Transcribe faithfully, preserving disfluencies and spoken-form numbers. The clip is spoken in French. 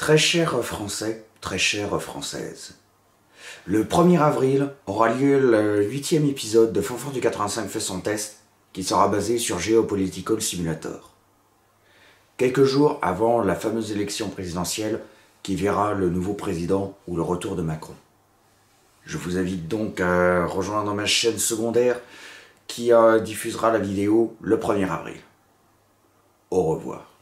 Très chers Français, très chères Françaises, le premier avril aura lieu le huitième épisode de Fanfare du quatre-vingt-cinq fait son test, qui sera basé sur Geopolitical Simulator. Quelques jours avant la fameuse élection présidentielle qui verra le nouveau président ou le retour de Macron. Je vous invite donc à rejoindre ma chaîne secondaire qui euh, diffusera la vidéo le premier avril. Au revoir.